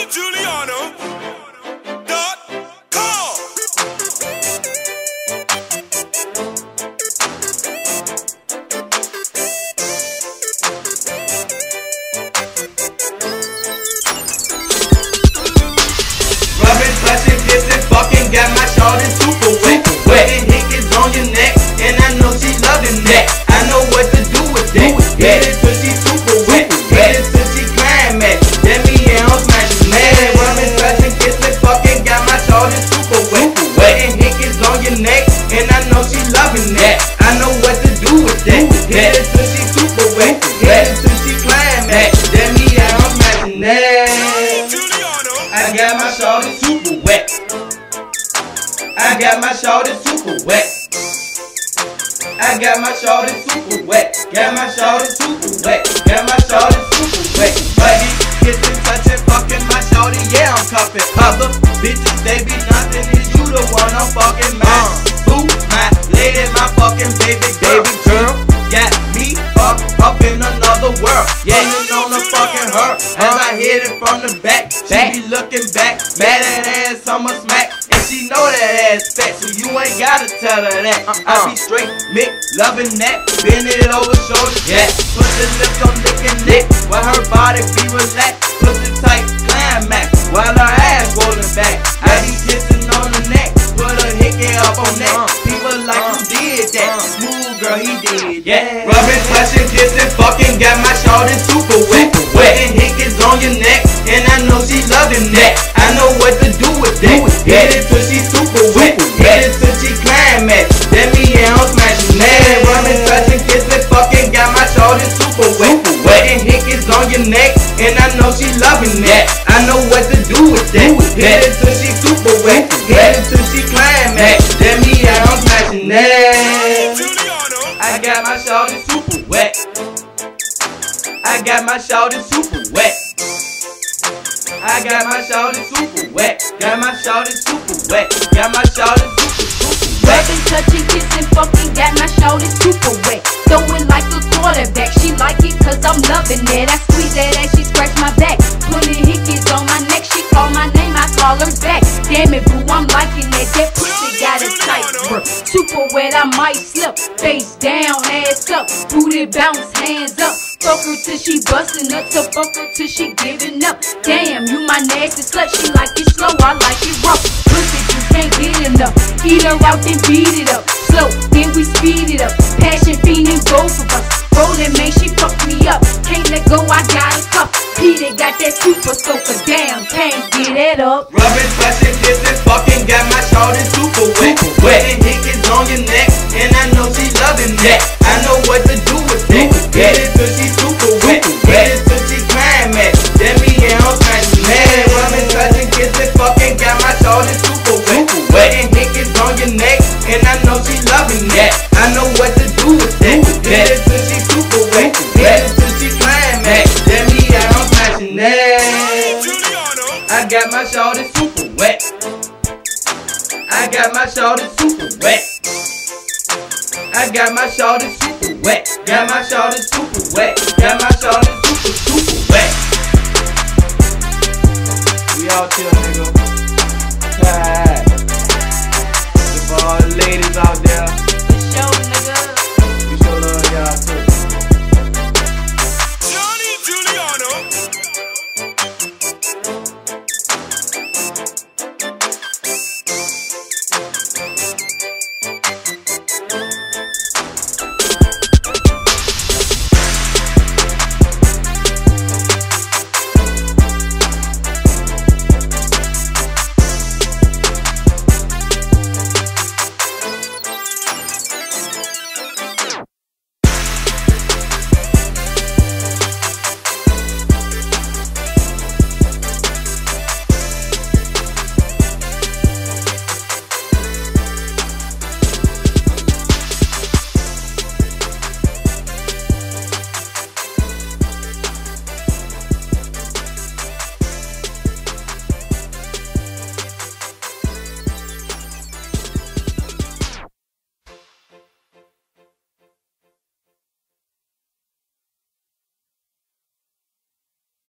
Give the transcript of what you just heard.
Juliano.com. Rubbing, touching, kissing, fucking, got my shawty super wet. Wetting hickeys on your neck, and I know she loving that. I know what to do with that. Get it till she super wet. Get it till she climax. Let me in on smashing mad. Rubbing, touching, kissing, fucking, got my shawty super wet. Wetting hickeys on your neck, and I know she loving that. I know what to do with that. Get it till she super wet. Get it till she climax. Let me in on smashing mad. I got my shawty super wet. I got my shawty super wet. I got my shawty super wet. Got my shawty super wet. Got my shawty super wet. Buddy, kissing, touching, fucking my shawty. Yeah, I'm cuffing. Other bitches, they be nothing. Is you the one I'm fucking mad? Boo, my lady, my fucking baby girl. Got me up in another world. Yeah, you know the fucking her. As I hit it from the back, she be looking back, mad at ass, I'ma smack. And she know that ass fat, so you ain't gotta tell her that. I be straight, Mick, loving that, bend it over shoulder, yeah. Put the lips on licking neck, while her body be relaxed. Pussy tight, climax, while her ass rolling back. I be kissing on the neck, put a hickey up on that. People like who did that, smooth girl, he did, yeah. Rubbing, touching, kissing, fucking, got my shawty super wet. Wetting hickeys on your neck, and I know she loving that. I know what to do with that. Get it till she super wet. Get it till she climax. Let me in on smashing that. Rubbing, touching, kissing, fucking, got my shawty super wet. Wetting hickeys on your neck, and I know she loving that. I know what to do with that. Get it till she super wet. Get it till she climax. Let me in on smashing that. I got my shawty super wet. I got my shawty super wet. I got my shawty super wet. Got my shawty super wet. Got my shawty super wet. Rubbing, touching, kissing, fucking, got my shawty super wet. Throwing like a quarterback. She like it cause I'm loving it. I squeeze that ass, she scratch my back. Putting hickeys on my neck. She call my name, I call her back. Damn it, boo, I'm liking that. That pussy got a tight grip. Super wet, I might slip. Face down, ass up. Booty bounce, hands up. Fuck her till she bustin' up, so fuck her till she giving up. Damn, you my nasty slut. She like it slow, I like it rough. Pussy, you can't get enough. Eat her out, then beat it up. Slow, then we speed it up. Passion fiending both of us. Rollin', man, she fucked me up. Can't let go, I got a cup. Peter got that super soaker, damn, can't get it up. Rubbing, touching, kissing, fucking, got my shawty super wet. Wetting hickeys on your neck, and I know she loving that. I know what to do with that. Get it till she super wet. Get it till she climax. Let me in on smashing mad. Rubbing, touching, kissing, fucking, got my shawty super wet. Wetting hickeys on your neck, and I know she loving that. I know what to do with that. Get it till she super wet. Get it till she climax. Let me in on smashing mad. I got my shawty super wet. I got my shawty super wet. I got my shawty super wet. Got my shawty super wet. Got my shawty super wet. We all chill, nigga.